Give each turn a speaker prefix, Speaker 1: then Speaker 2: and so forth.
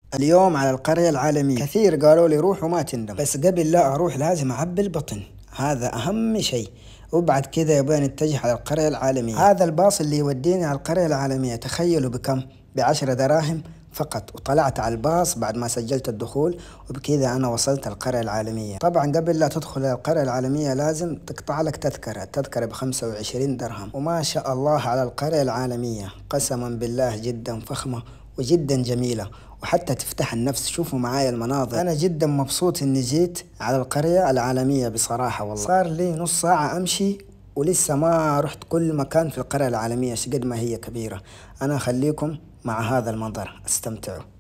Speaker 1: اليوم على القرية العالمية. كثير قالوا لي روح وما تندم، بس قبل لا أروح لازم أعبي البطن، هذا أهم شيء. وبعد كذا يبغى نتجه على القرية العالمية. هذا الباص اللي يوديني على القرية العالمية تخيلوا بكم؟ ب10 دراهم فقط. وطلعت على الباص بعد ما سجلت الدخول، وبكذا أنا وصلت القرية العالمية. طبعا قبل لا تدخل القرية العالمية لازم تقطع لك تذكرة، التذكرة ب25 درهم. وما شاء الله على القرية العالمية، قسما بالله جدا فخمة وجدا جميلة، وحتى تفتح النفس. شوفوا معايا المناظر، أنا جدا مبسوط إني جيت على القرية العالمية بصراحة. والله صار لي نص ساعة أمشي ولسه ما رحت كل مكان في القرية العالمية، شقد ما هي كبيرة. أنا أخليكم مع هذا المنظر، استمتعوا.